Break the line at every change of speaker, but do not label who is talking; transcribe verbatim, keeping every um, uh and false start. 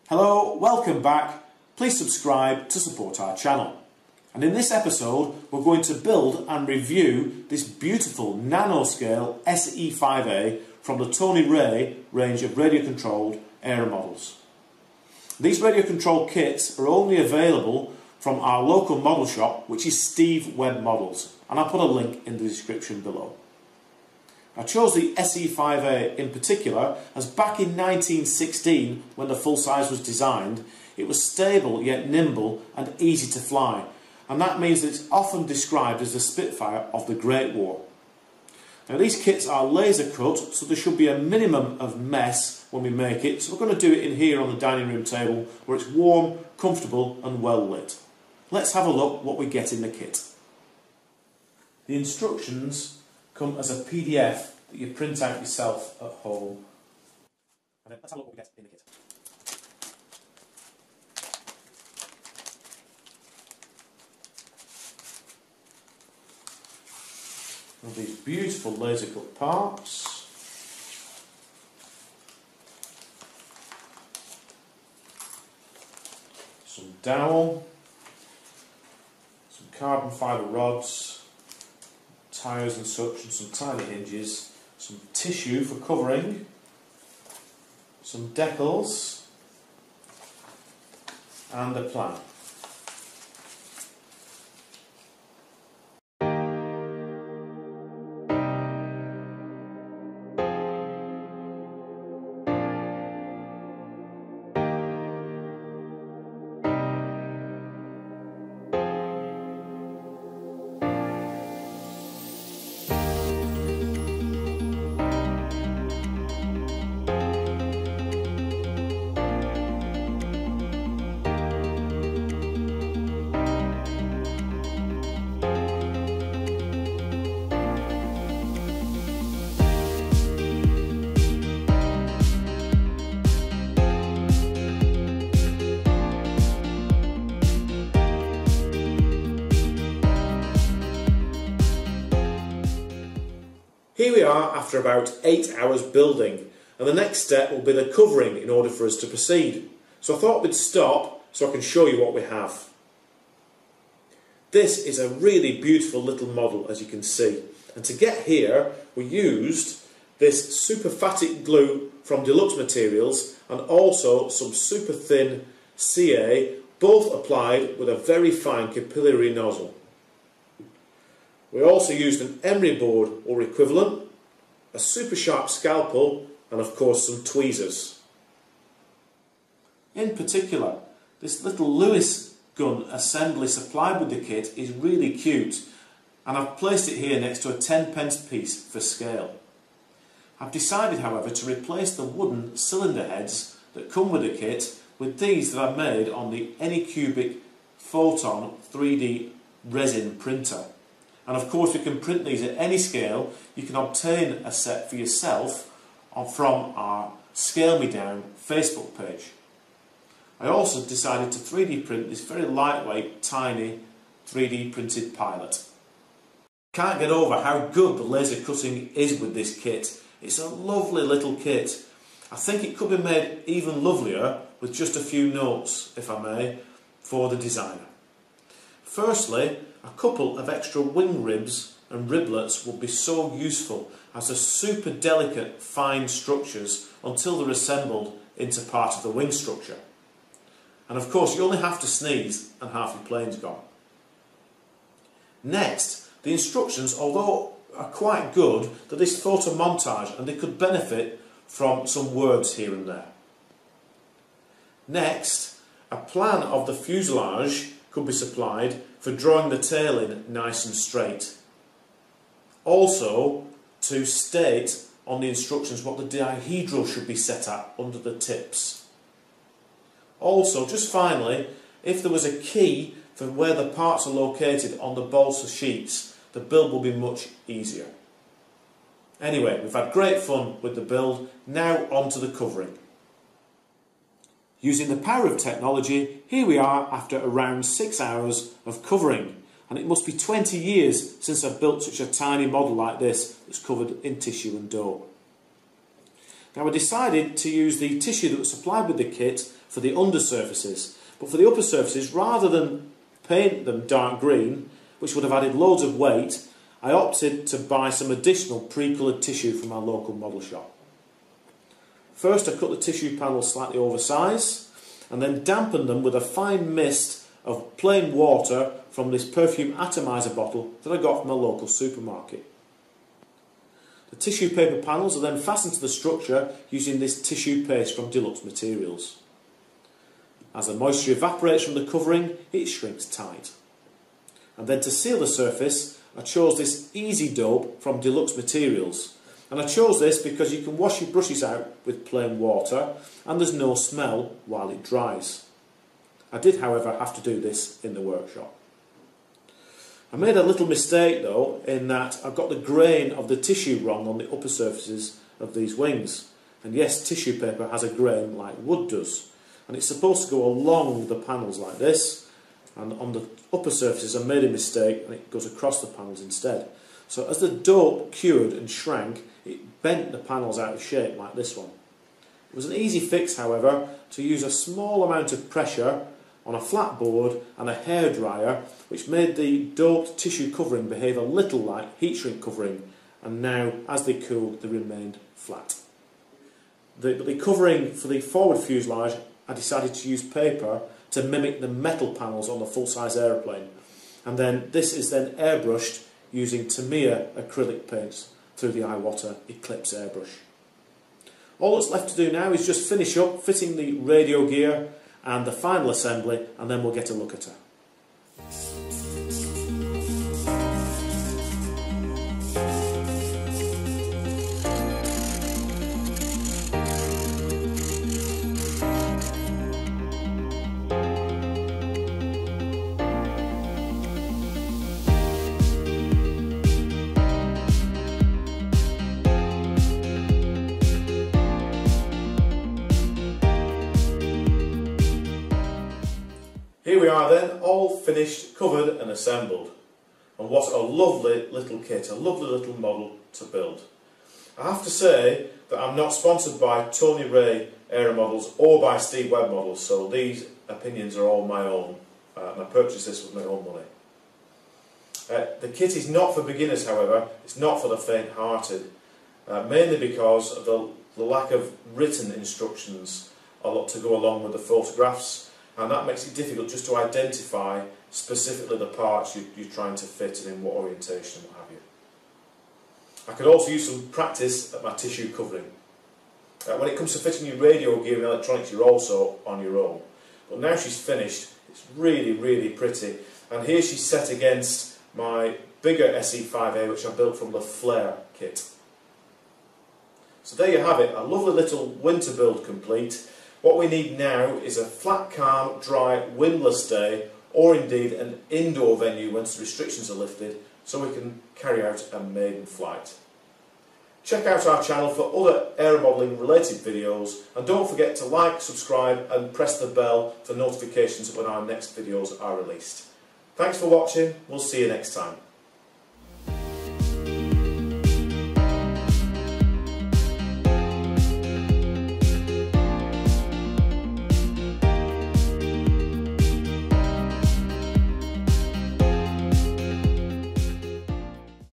Hello, welcome back. Please subscribe to support our channel. And in this episode we're going to build and review this beautiful nanoscale S E five A from the Tony Ray range of radio controlled aero models. These radio controlled kits are only available from our local model shop, which is Steve Webb Models, and I'll put a link in the description below. I chose the S E five A in particular as back in nineteen sixteen, when the full size was designed, it was stable yet nimble and easy to fly, and that means that it's often described as the Spitfire of the Great War. Now these kits are laser cut, so there should be a minimum of mess when we make it, so we're going to do it in here on the dining room table where it's warm, comfortable and well lit. Let's have a look what we get in the kit. The instructions come as a P D F that you print out yourself at home. And let's have a look what we get in the kit. One of these beautiful laser cut parts. Some dowel. Some carbon fibre rods. Tyres and such, and some tiny hinges, some tissue for covering, some decals, and a plan. Here we are after about eight hours building, and the next step will be the covering in order for us to proceed. So I thought we'd stop so I can show you what we have. This is a really beautiful little model, as you can see, and to get here we used this super phatic glue from Deluxe Materials and also some super thin C A, both applied with a very fine capillary nozzle. We also used an emery board or equivalent, a super sharp scalpel and of course some tweezers. In particular, this little Lewis gun assembly supplied with the kit is really cute, and I've placed it here next to a ten pence piece for scale. I've decided however to replace the wooden cylinder heads that come with the kit with these that I've made on the Anycubic Photon three D resin printer. And of course we can print these at any scale. You can obtain a set for yourself from our ScaleMeDown Facebook page. I also decided to three D print this very lightweight, tiny three D printed pilot. Can't get over how good the laser cutting is with this kit. It's a lovely little kit. I think it could be made even lovelier with just a few notes, if I may, for the designer. Firstly, a couple of extra wing ribs and riblets would be so useful, as they're super delicate fine structures until they're assembled into part of the wing structure. And of course you only have to sneeze and half your plane's gone. Next, the instructions, although are quite good, they're this photo montage and they could benefit from some words here and there. Next, a plan of the fuselage could be supplied for drawing the tail in nice and straight. Also, to state on the instructions what the dihedral should be set at under the tips. Also, just finally, if there was a key for where the parts are located on the balsa sheets, the build will be much easier. Anyway, we've had great fun with the build, now on to the covering. Using the power of technology, here we are after around six hours of covering, and it must be twenty years since I've built such a tiny model like this that's covered in tissue and dough. Now I decided to use the tissue that was supplied with the kit for the undersurfaces, but for the upper surfaces, rather than paint them dark green, which would have added loads of weight, I opted to buy some additional pre-coloured tissue from our local model shop. First I cut the tissue panels slightly oversized and then dampened them with a fine mist of plain water from this perfume atomizer bottle that I got from a local supermarket. The tissue paper panels are then fastened to the structure using this tissue paste from Deluxe Materials. As the moisture evaporates from the covering, it shrinks tight. And then to seal the surface, I chose this Easy Dope from Deluxe Materials. And I chose this because you can wash your brushes out with plain water and there's no smell while it dries. I did, however, have to do this in the workshop. I made a little mistake though, in that I got the grain of the tissue wrong on the upper surfaces of these wings. And yes, tissue paper has a grain like wood does. And it's supposed to go along the panels like this, and on the upper surfaces I made a mistake and it goes across the panels instead. So as the dope cured and shrank, it bent the panels out of shape like this one. It was an easy fix, however, to use a small amount of pressure on a flat board and a hairdryer, which made the doped tissue covering behave a little like heat shrink covering, and now as they cooled they remained flat. The, the covering for the forward fuselage, I decided to use paper to mimic the metal panels on the full-size aeroplane, and then this is then airbrushed using Tamiya acrylic paints through the Iwata Eclipse airbrush. All that's left to do now is just finish up fitting the radio gear and the final assembly, and then we'll get a look at her. Here we are then, all finished, covered and assembled. And what a lovely little kit, a lovely little model to build. I have to say that I'm not sponsored by Tony Ray Aero Models or by Steve Webb Models, so these opinions are all my own, uh, and I purchased this with my own money. Uh, the kit is not for beginners, however. It's not for the faint-hearted, uh, mainly because of the, the lack of written instructions to go along with the photographs. And that makes it difficult just to identify specifically the parts you, you're trying to fit and in what orientation and what have you. I could also use some practice at my tissue covering. Uh, when it comes to fitting your radio gear and electronics, you're also on your own. But now she's finished, it's really, really pretty. And here she's set against my bigger S E five A, which I built from the Flare kit. So there you have it, a lovely little winter build complete. What we need now is a flat, calm, dry, windless day, or indeed an indoor venue once the restrictions are lifted, so we can carry out a maiden flight. Check out our channel for other aeromodelling related videos, and don't forget to like, subscribe and press the bell for notifications when our next videos are released. Thanks for watching, we'll see you next time.